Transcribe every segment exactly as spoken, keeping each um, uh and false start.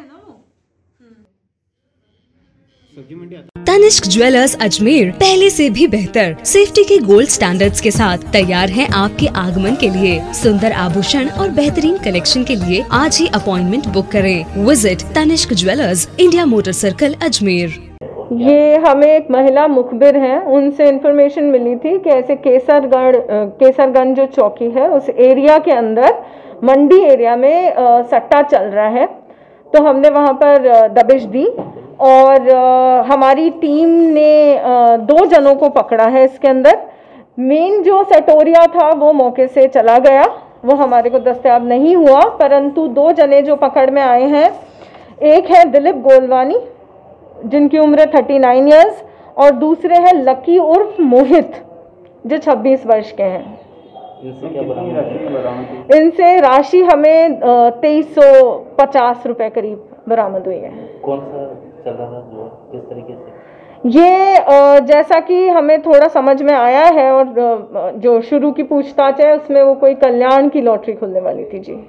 हैं ना वो। सब्जी मंडी आता है। तनिष्क ज्वेलर्स अजमेर पहले से भी बेहतर सेफ्टी के गोल्ड स्टैंडर्ड्स के साथ तैयार हैं आपके आगमन के लिए। सुंदर आभूषण और बेहतरीन कलेक्शन के लिए आज ही अपॉइंटमेंट बुक करें। Visit Tanishq jewellers, India motor circle, Ajmer. ये हमें एक महिला मुखबिर हैं, उनसे इन्फॉर्मेशन मिली थी कि ऐसे केसरगढ़ केसरगंज जो चौकी है उस एरिया के अंदर मंडी एरिया में आ, सट्टा चल रहा है। तो हमने वहाँ पर दबिश दी और आ, हमारी टीम ने आ, दो जनों को पकड़ा है। इसके अंदर मेन जो सटोरिया था वो मौके से चला गया, वो हमारे को दस्तयाब नहीं हुआ, परंतु दो जने जो पकड़ में आए हैं, एक है दिलीप गोलवानी जिनकी उम्र उनतालीस इयर्स और दूसरे हैं लकी उर्फ मोहित जो छब्बीस वर्ष के हैं। इनसे क्या बरामद? इनसे राशि हमें तेईस सौ पचास रुपए करीब बरामद हुई है। कौन सा चल रहा था जो किस तरीके से? ये जैसा कि हमें थोड़ा समझ में आया है और जो शुरू की पूछताछ है उसमें वो कोई कल्याण की लॉटरी खुलने वाली थी जी।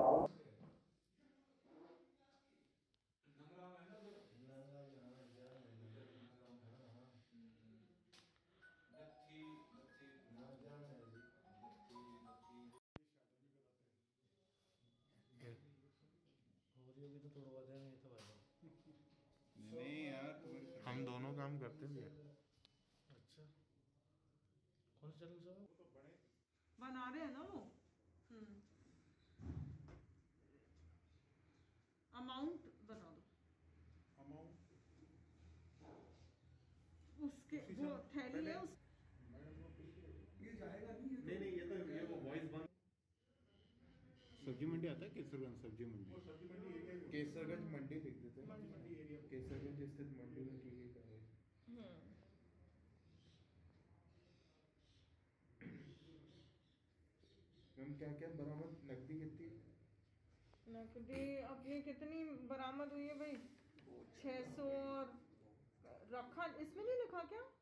नहीं यार, हम दोनों काम करते हैं भैया। अच्छा, कौन सा चैनल से बना रहे हैं ना वो? अमाउंट बना दो, अमाउंट उसके वो थैली है उस ये जाएगा नहीं, नहीं नहीं ये तो ये वो वॉइस बंद। सब्जी मंडी आता है, केसरगंज सब्जी मंडी। केसरगंज मंडी लिख देते हैं, मंडी एरिया केसरगंज स्थित मंडी में की गई कार्रवाई। मैम क्या क्या बरामद, नकदी कितनी? नकदी अपनी कितनी बरामद हुई है भाई? छह सौ। रखा इसमें नहीं लिखा क्या?